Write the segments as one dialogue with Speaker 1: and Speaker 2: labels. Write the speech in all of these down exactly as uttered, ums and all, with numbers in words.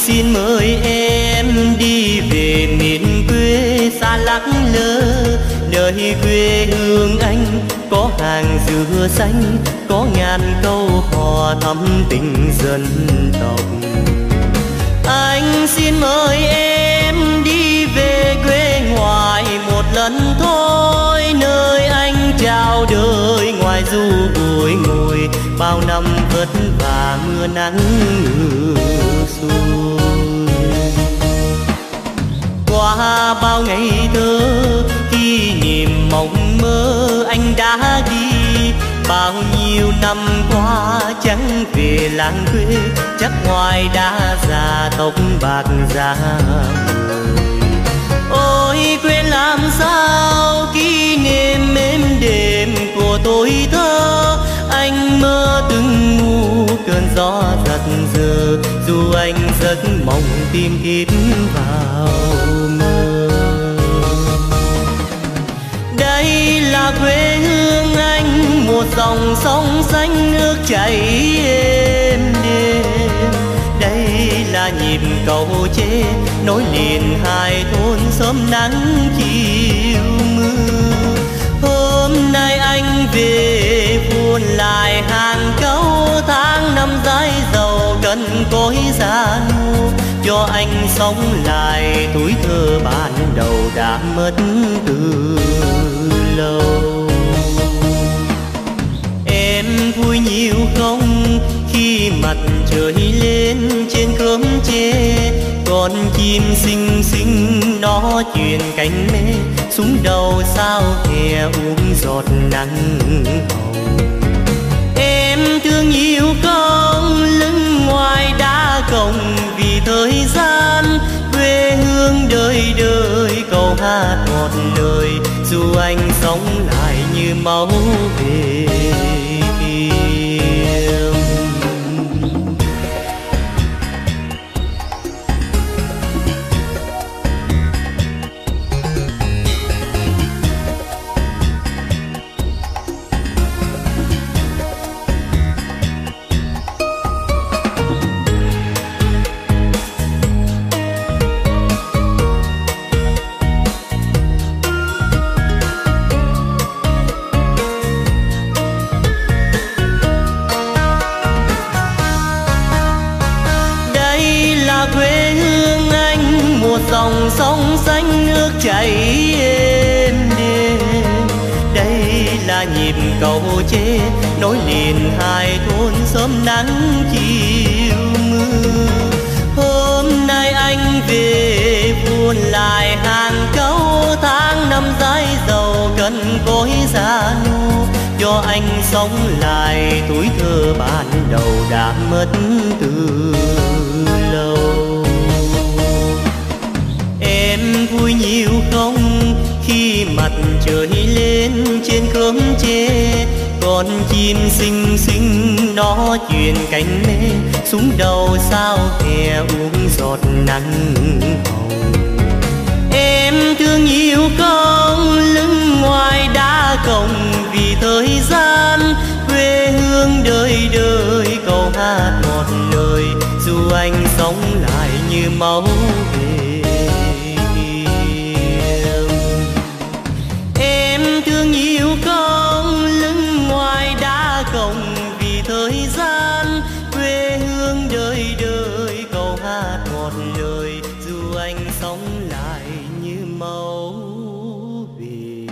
Speaker 1: xin mời em đi về miền quê xa lắc lơ. Nơi quê hương anh có hàng dừa xanh, có ngàn câu hò thắm tình dân tộc. Anh xin mời em đi về quê ngoài một lần thôi, nơi anh chào đời ngoài du bụi ngồi, bao năm vất vả mưa nắng ngược xuôi. Qua bao ngày thơ kỷ niệm mộng mơ anh đã đi, bao nhiêu năm qua chẳng về làng quê, chắc ngoài đã già tóc bạc da mồi. Ôi quên làm sao kỷ niệm êm đềm của tuổi thơ, anh mơ từng ngu cơn gió giật giờ, dù anh giấc mộng tìm kiếm vào mơ. Đây là quê hương anh, một dòng sông xanh nước chảy êm đềm. Đây là nhịp cầu tre nối liền hai thôn sớm nắng chiều mưa. Hôm nay anh về buồn lại hàng câu tháng năm dài giàu cần cối gian mua, cho anh sống lại tuổi thơ ban đầu đã mất từ lâu. Em vui nhiều không khi mặt trời lên trên khóm tre, con chim xinh xinh nó truyền cánh mê xuống đầu sao hè uống giọt nắng hồng. Em thương yêu con lưng ngoài đá cổng vì thời gian, quê hương đời đời câu hát một lời, dù anh sống lại như máu về tim. Dòng sông xanh nước chảy êm đềm. Đây là nhịp cầu tre nối liền hai thôn sớm nắng chiều mưa. Hôm nay anh về buồn lại hàng câu tháng năm dài giàu cần cối già nua, cho anh sống lại tuổi thơ ban đầu đã mất từ lâu. Em vui nhiều không khi mặt trời lên trên khóm tre, con chim xinh xinh nó truyền cánh mê xuống đầu sao hè uống giọt nắng hồng. Em thương yêu con lưng ngoài đá cổng vì thời gian, quê hương đời đời câu hát một lời, dù anh sống lại như máu về. Thương yêu con lưng ngoài đá cổng vì thời gian, quê hương đời đời câu hát một lời, dù anh sống lại như máu về.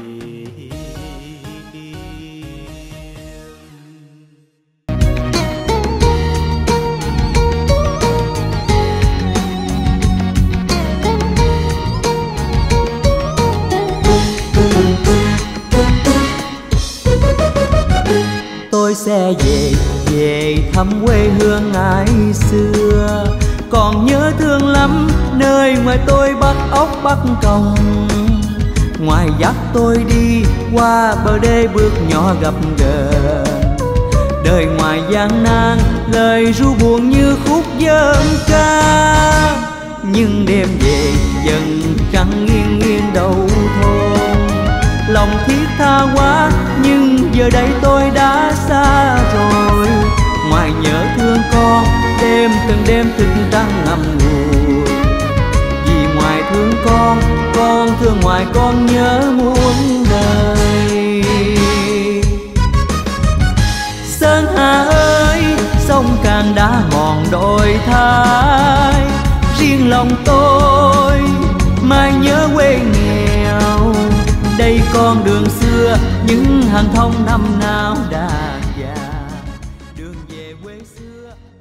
Speaker 2: Tôi sẽ về, về thăm quê hương ngày xưa, còn nhớ thương lắm nơi ngoài tôi bắt ốc bắt còng. Ngoài dắt tôi đi qua bờ đê bước nhỏ gặp gỡ, đời ngoài gian nan lời ru buồn như khúc dân ca. Nhưng đêm về dần trăng nghiêng nghiêng đầu thôn, lòng thiết tha quá nhưng giờ đây tôi đã xa rồi. Ngoài nhớ thương con đêm từng đêm thức trăng ngầm ngùi, con thương ngoài con nhớ muôn đời. Sơn Hà ơi, sông Càng đã mòn đồi thái, riêng lòng tôi mai nhớ quê nghèo. Đây con đường xưa những hàng thông năm nào đã già, đường về quê xưa.